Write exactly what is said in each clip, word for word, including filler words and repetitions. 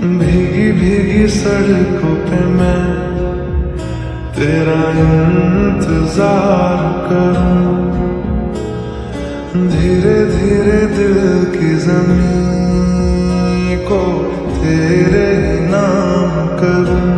भीगी भीगी सड़कों पे मैं तेरा इंतजार करूं, धीरे धीरे दिल की जमीन को तेरे नाम करूं।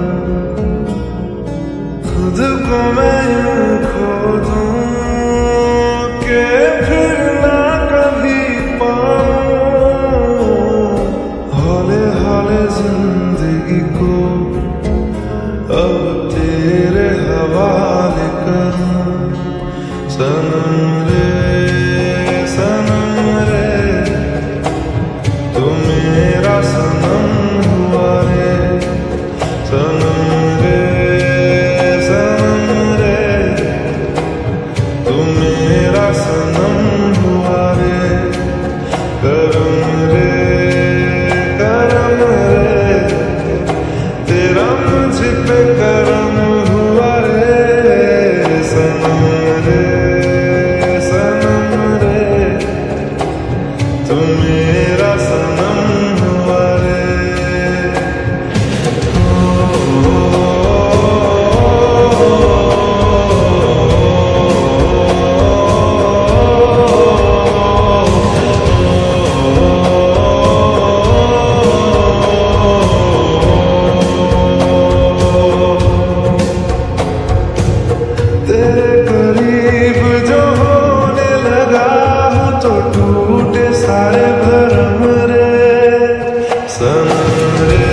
खुद को मैं यूं खो दूं कि फिर ना कभी पाऊं, हौले हौले जिंदगी को अब तेरे हवाले करूं। सनम रे सनम रे तू मेरा सनम हुआ रे, सनम रे सनम रे तू मेरा सनम हुआ रे। करम रे करम रे तेरा मुझ पे करम हुआ रे, सनम रे सनम रे तू मेरा सनम हुआ रे। तेरे करीब जो होने लगा हूं तो टूटे सारे भरम रे, सनम रे